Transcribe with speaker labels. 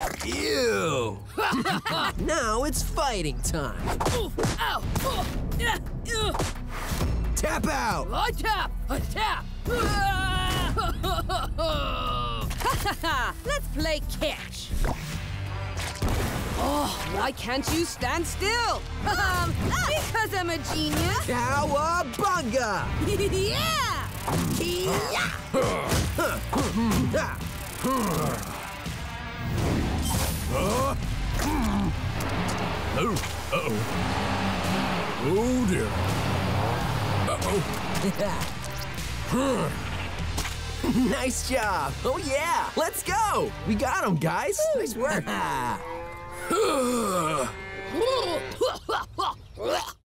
Speaker 1: Ew! Now it's fighting time.
Speaker 2: Ow!
Speaker 1: Tap out!
Speaker 2: I tap! I tap! Let's play catch. Oh, why can't you stand still? Because I'm a genius.
Speaker 1: Cowabunga!
Speaker 2: Yeah!
Speaker 3: Oh dear.
Speaker 1: Nice job! Oh yeah! Let's go! We got him, guys! Nice work!